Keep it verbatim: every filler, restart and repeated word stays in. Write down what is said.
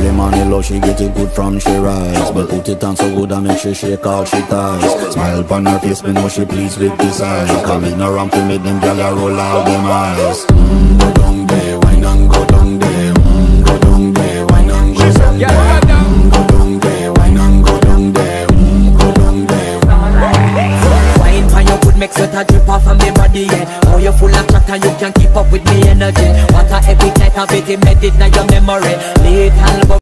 Early money low, she get it good from she rise, but put it on so good I make she shake all she ties. Smile upon her face, me know she pleased with this eyes. Coming around to make them gyal a roll out them eyes. Mm, go down there, wine and go down there. Mm, go down there, wine and go down there. Mm, go down there, wine and go down there. Mm, go down there. Wine for your good, make sweat a drip off of me body, yeah. Oh, you're full of chat and you can keep up with me energy. What a epic night of it, embedded in your memory. Little